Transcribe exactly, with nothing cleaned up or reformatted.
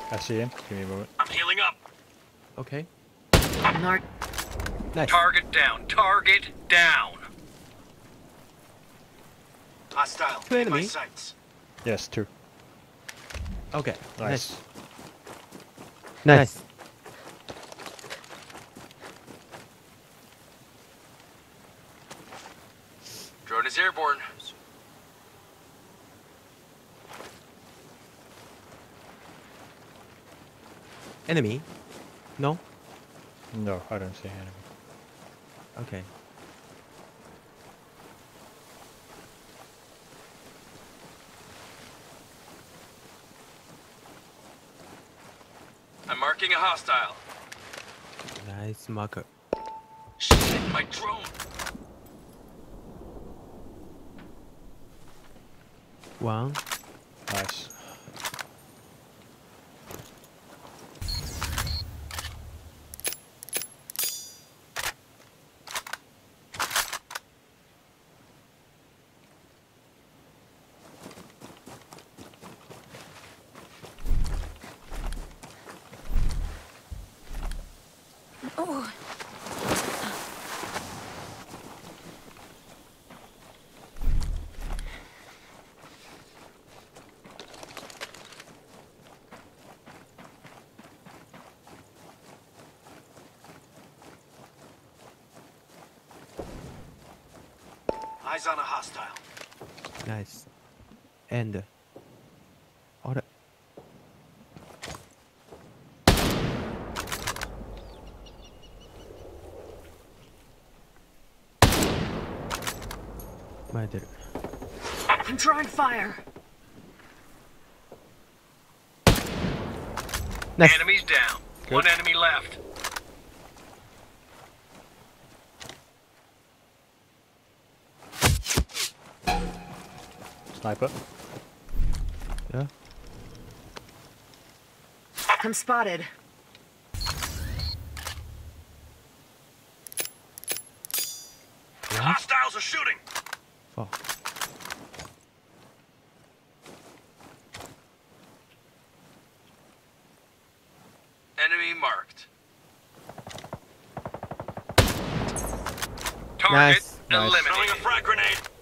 I see him. Give me a moment. I'm healing up. Okay. Nar Nice. Target down. Target down. Hostile. Two In my enemy. sights. Yes, two. Okay. Nice. Nice. Nice. Drone is airborne. Enemy? No? No, I don't see enemy. Okay. I'm marking a hostile. Nice marker. Shit, my drone. One. Nice. Oh. Eyes on a hostile. Nice. And. Order. Mother. I'm drawing fire. Nice. Enemies down. Good. One enemy left. Sniper. Yeah. I'm spotted. Hostiles are shooting. Four. Enemy marked. Target Nice. Nice. eliminated. Throwing a frag grenade.